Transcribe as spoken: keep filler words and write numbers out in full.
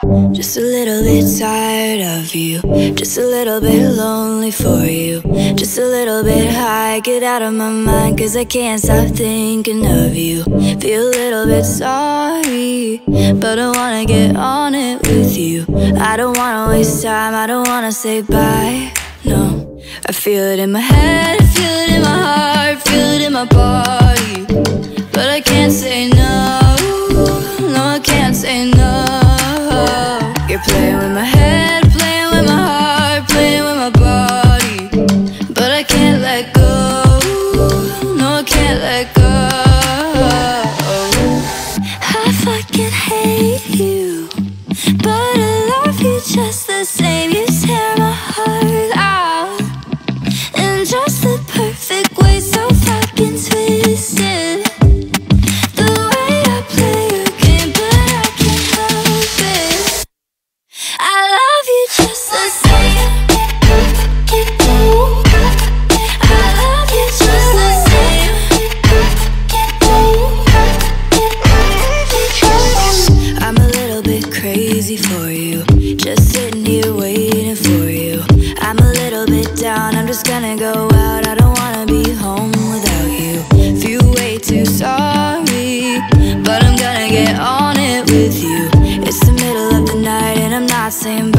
Just a little bit tired of you, just a little bit lonely for you, just a little bit high, get out of my mind, cause I can't stop thinking of you. Feel a little bit sorry, but I wanna get on it with you. I don't wanna waste time, I don't wanna say bye, no. I feel it in my head, feel it in my heart, feel it in my body, but I can't say no, no I can't say no. You're playing with my head, playing with my heart, playing with my body, but I can't let go, no I can't let go. I fucking hate you, but I love you just the same. You tear my heart out in just the perfect way, so fucking twisted. The way I play your game, but I can't help it. I love you just the same. I love you just the same. I'm a little bit crazy for you, just sitting here waiting for you. I'm a little bit down, I'm just gonna go out, I don't wanna be home without you. Feel way too sorry, but I'm gonna get on it with you. It's the middle of the night and I'm not saying bye.